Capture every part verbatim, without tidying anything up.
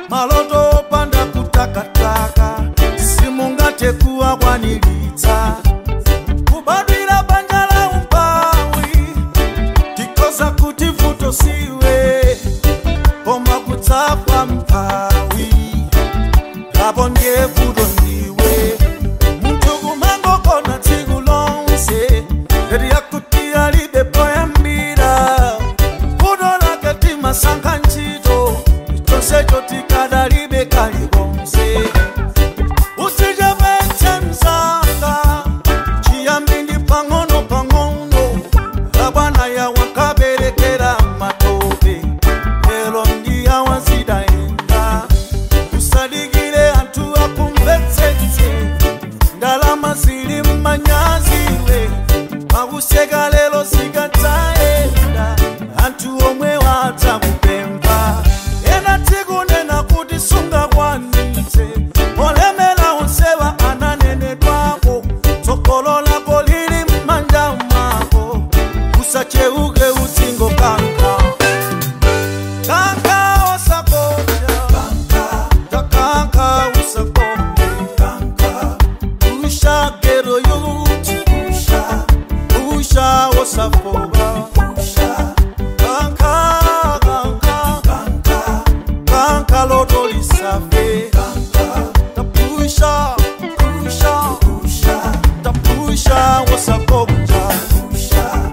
maloto panda kutakataka simungate kuwa kwanilitsa kubadwira banja la umpawi tikoza kuti vuto siwe koma kutsafa mpawi apo ndiye vuto ndiwe muntu kumango kona tsiku lonse eri yakuti alibe poyambira vuto lake timasankha ntchito chonse chotikadalibe kalibonse usijapetse msanga chiyambi ndi pang'ono pang'ono abwana yawo akaberekera matope lero ndiya wazidayenda usadigire anthu akumvetsetse ndalama zili mmanyaziwe makuseka lero zikadzayenda anthu omwe wadzakupempha ena tikunena kuti sungakwanitse olemera onsewa ananenedwako tsogolo lako lili m'manja mwako usacheuke utsingo kanka kanka osakoja takanka usakombe kanka usha gero yuti usha usha osafoba usha kanka kanka kanka kanka loto lisafe kanka tapusha pusha pusha tapusha osakoja pusha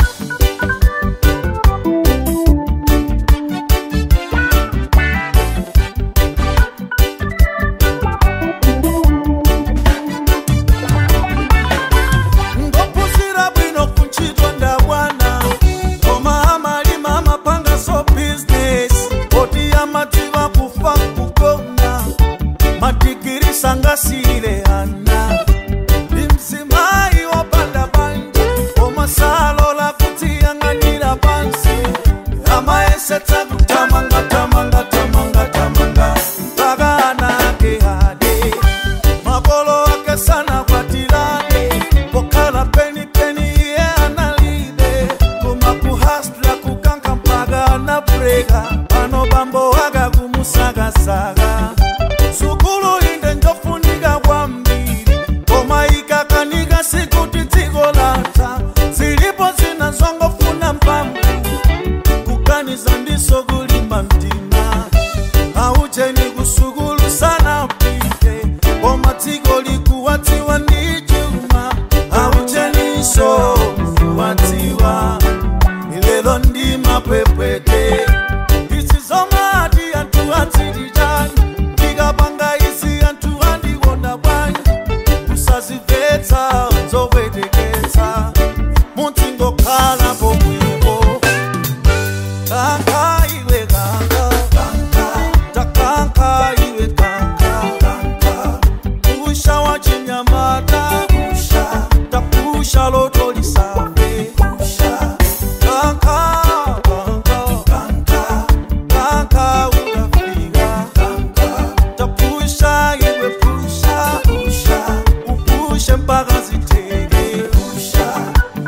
ngopuzira bwino kunchito ndabwana koma amalima amapanga so business oti amadziwa kufa kugona madigiri sangasile ana limzimayi wopanda banja koma salola kutiyang'anira pansi amayesetsa kutamanga tamanga tamanga tamanga mpaka anake hade makolo ake sana kwatilane pokala peni peni iye analibe koma kuhasla kukanka mpaka anabreka pano bambo waka kumusagasaga sukulu inde njofunika kwambiri koma ikakanika sikuti dziko latha zilipo zinazongofuna mphamvu kukaniza ndiso kulimba mtima aucheni kusukulu sana pite koma dziko likuwadziwa ndi chuma aucheniso kuwadziwa ilelo ndi mapwepwete izi zomati anthu adzilijani ndikapanga izi anthu andikonda bwanji usazimvetsa zopweteketsa mudzingokhala pomwepo kanka iwe kanka kanka takanka iwe kanka kanka pusha wachinyamata pusha tapusha loto lisafe pusha kanka kanka kanka kanka ukafika kanka tapusha iwe pusha pusha upushe mpaka ziteke pusha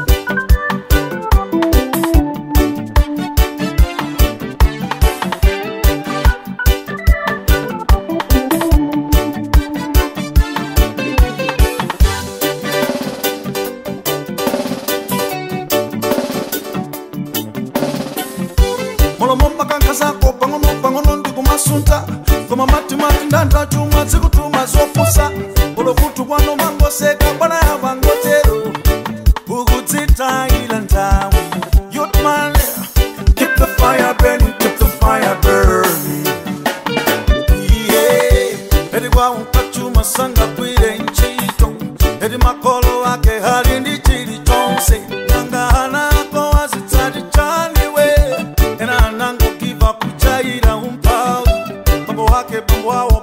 molomomba kankazako pang'ono pang'ono ndikumasunta koma matimati ndandatuma zikutuma zopusa olokutu kwano mangoseka bwana yavangotero ukudzitayila nthawi youthman keep the fire burning keep the fire burning yeah edi kwa unkachuma sanga kwile nchito edi makolo ake hali ndi chili chonse nanga anako azitsati chaniwe ena anango kiva kuchaira umpawi mambo wake mambo wao